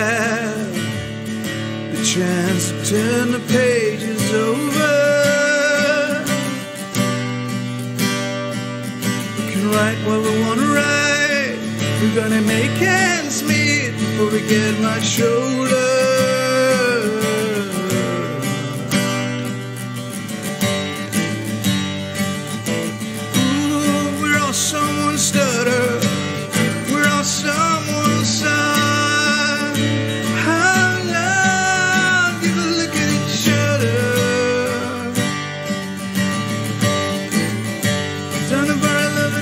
have the chance to turn the pages over, we can write what we want to write. We're gonna make ends meet before we get much shoulder. Someone's stutter, we're all someone's son. How long give a look at each other? Done it for a love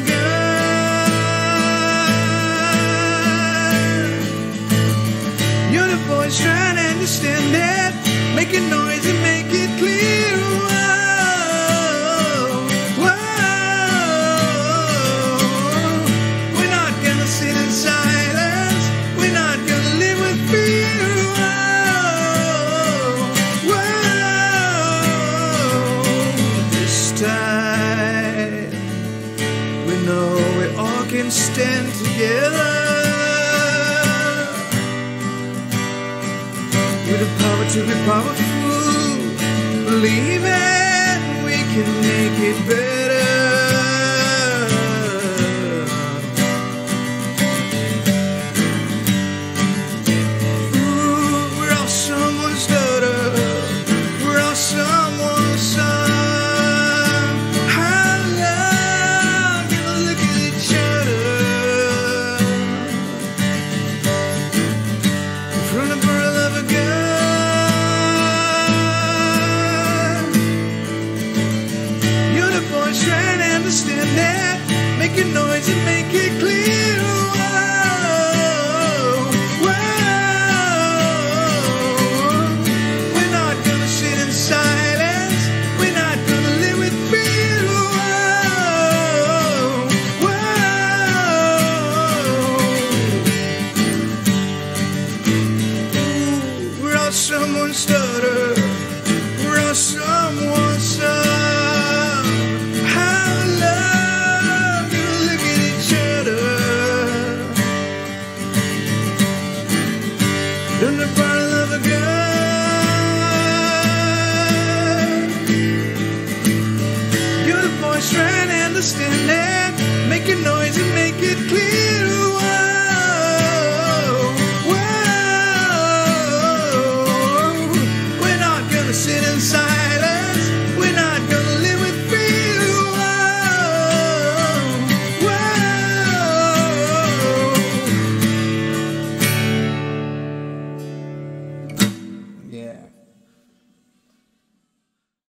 again. You're the voice trying to understand it, make a noise and make it clear. We all can stand together with the power to be powerful, believing we can make it better. Ooh, we're all someone's daughter, we're all someone's son. Trying to understand that, make a noise and make it clear. Whoa, whoa. We're not gonna sit in silence, we're not gonna live with fear. Whoa, whoa. We're all someone's stutter, we're all someone's son. Done it for love again. You're the voice trying to understand it.